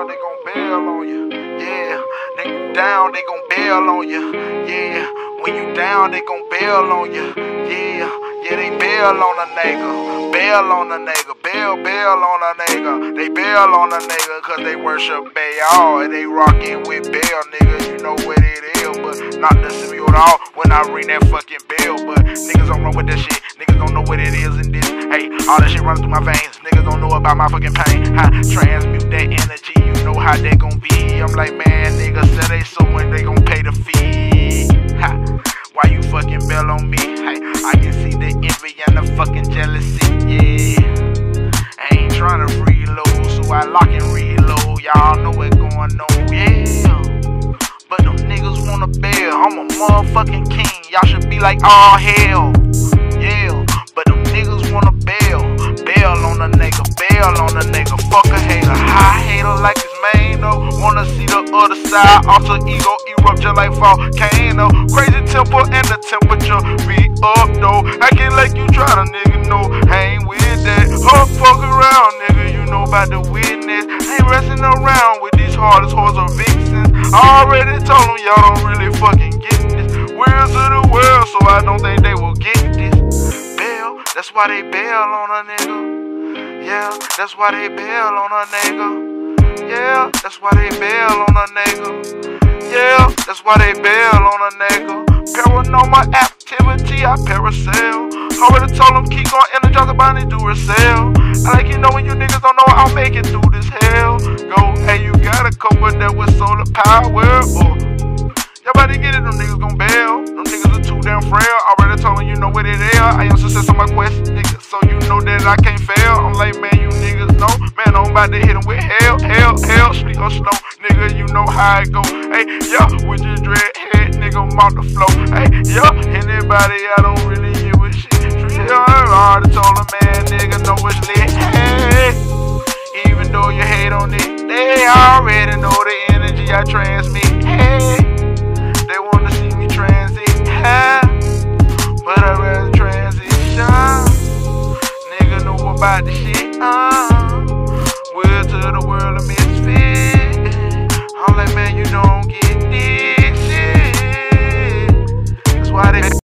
down, they gon' bail on you. Yeah, when you down, they gon' bail on you. Yeah, when you down, they gon' bail on you. Yeah, they bail on a nigga. Bail on a nigga. Bail on a nigga. They bail on a nigga cause they worship Baal. And they rockin' with Baal, nigga. You know what it is, but not the symbol at all when I ring that fucking bell. But niggas don't run with that shit. Niggas don't know what it is in this. Hey, all that shit running through my veins. Niggas don't know about my fucking pain. I transmute that energy. You know how they gon' be. I'm like, man, niggas say they so when they gon' pay the fee. Ha. Why you fucking bail on me? Hey, I can see the envy and the fucking jealousy. Yeah, I ain't tryna reload, so I lock and reload. Y'all know what's going on. Yeah, but them niggas wanna bail. I'm a motherfucking king. Y'all should be like, oh hell. Yeah, but them niggas wanna bail. Bail on a nigga. Bail on a nigga. Fuck a hater. High hater like his main though. Wanna see the other side. Alter ego erupt just like volcano. Crazy temper and the temperature be up though. Acting like you tryna, nigga, know I ain't with that. Fuck around, nigga, you know about the witness. Ain't resting around with these hardest whores or vixens. I already told them y'all don't really fucking get this. Wheels of the world, so I don't think they will get this. Bail, that's why they bail on a nigga. Yeah, that's why they bail on a nigga. Yeah, that's why they bail on a nigga. Yeah, that's why they bail on a nigga. Paranormal activity, I parasail. Already told them keep going energize the body, do a sale. I like you know when you niggas don't know I'll make it through this hell. Go, hey, you got a couple that with solar power. Y'all better get it, them niggas gon' bail. Them niggas are too damn frail. Already told them you know what it is. I am success on my quest, nigga, so you know that I can't fail. I'm like, man, you niggas know. Man, I'm about to hit them with hell, street or snow. Nigga, you know how it go. Hey, yeah, with your dread head, nigga, I'm off the flow. Hey, yeah, anybody I don't really give a shit. I already told them, man, nigga, know it's lit. Hey, even though you hate on it, they already know the energy I transmit. Hey, they wanna see me transit, hey, but I'd rather transition. Nigga know about the shit,